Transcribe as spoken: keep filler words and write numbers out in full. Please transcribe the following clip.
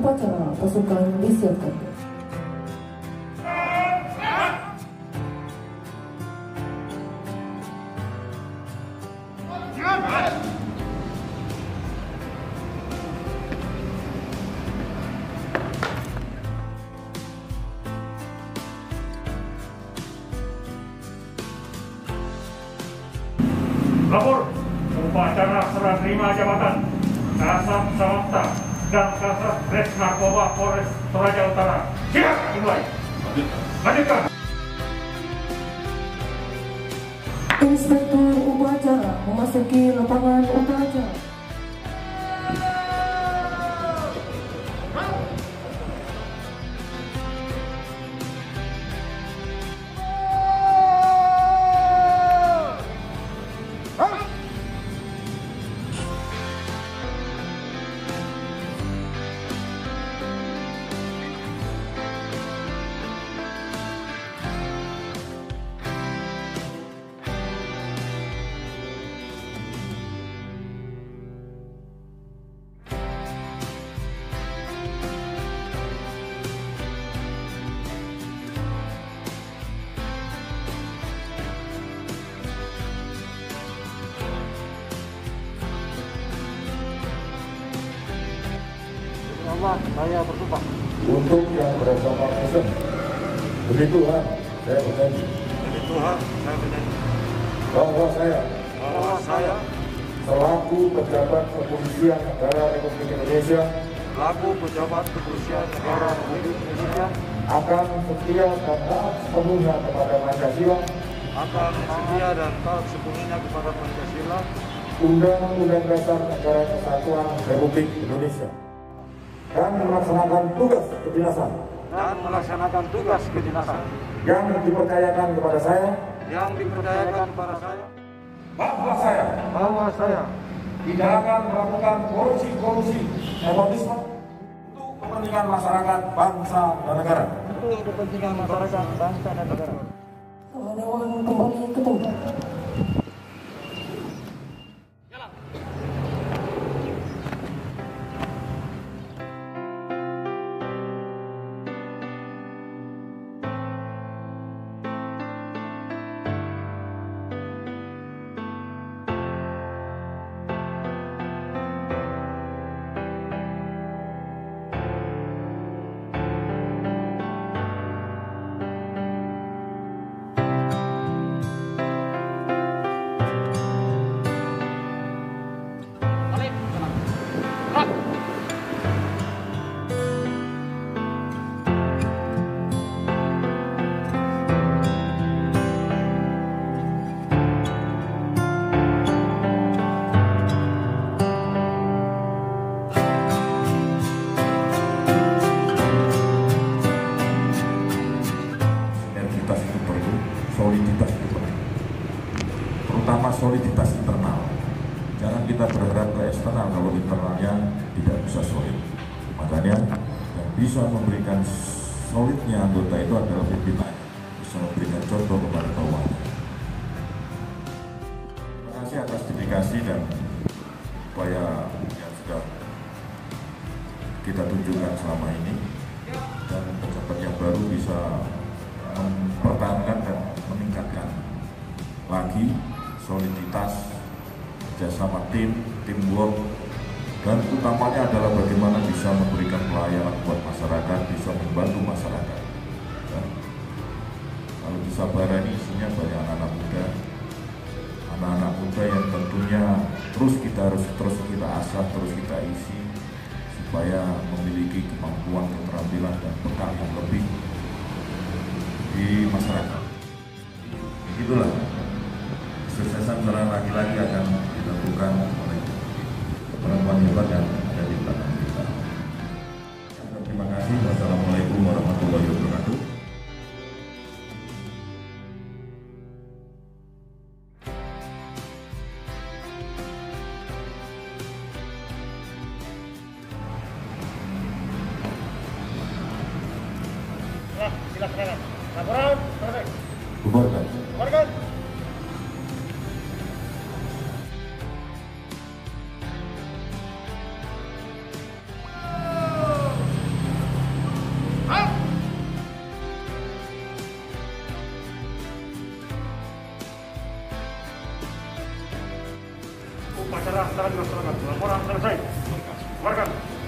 upacara pasukan disiapkan. Lapor upacara serah terima jabatan Kasat Samapta dan Kasat Res Narkoba Polres Toraja Utara. Siap, dimulai. Lanjutkan. Inspektur upacara memasuki lapangan upacara. Allah, saya bersumpah. Untuk yang bersama Kristen, demi Tuhan, saya berjanji. Demi Tuhan, saya berjanji. Bahwa saya, Bahwa saya selaku pejabat kepolisian negara Republik Indonesia, selaku pejabat kepolisian negara Republik Indonesia akan setia dan taat sepenuhnya kepada Pancasila, akan setia dan taat sepenuhnya kepada Pancasila, Undang-Undang Dasar Negara Kesatuan Republik Indonesia, dan melaksanakan tugas kedinasan dan melaksanakan tugas kedinasan yang dipercayakan kepada saya, yang dipercayakan kepada saya, bahwa saya bahwa saya tidak akan melakukan korupsi-korupsi nepotisme untuk kepentingan masyarakat, bangsa, dan negara. untuk kepentingan masyarakat, bangsa, dan negara. Dewan kembali ke tempat. Soliditas itu penting, terutama soliditas internal. Jangan kita berharap ke eksternal kalau internalnya tidak bisa solid. Makanya yang bisa memberikan solidnya anggota itu adalah pimpinan, bisa memberikan contoh kepada bawahannya. Terima kasih atas dedikasi dan upaya yang sudah kita tunjukkan selama ini, dan pejabat yang baru bisa mempertahankan dan meningkatkan lagi soliditas, kerjasama tim, teamwork, dan utamanya adalah bagaimana bisa memberikan pelayanan buat masyarakat, bisa membantu masyarakat. Ya. Kalau di Sabara ini isinya banyak anak-anak muda, anak-anak muda yang tentunya terus kita harus terus kita asah, terus kita isi supaya memiliki kemampuan, keterampilan, dan bekal yang lebih di masyarakat. Itulah kesuksesan seorang laki-laki akan ditentukan oleh perempuan hebat yang ada di belakang kita. Terima kasih. Wassalamualaikum warahmatullahi wabarakatuh. Silakan. Laporan, selesai. Bubarkan. Bubarkan. Silakan dilaksanakan. Laporan selesai. Keluarkan.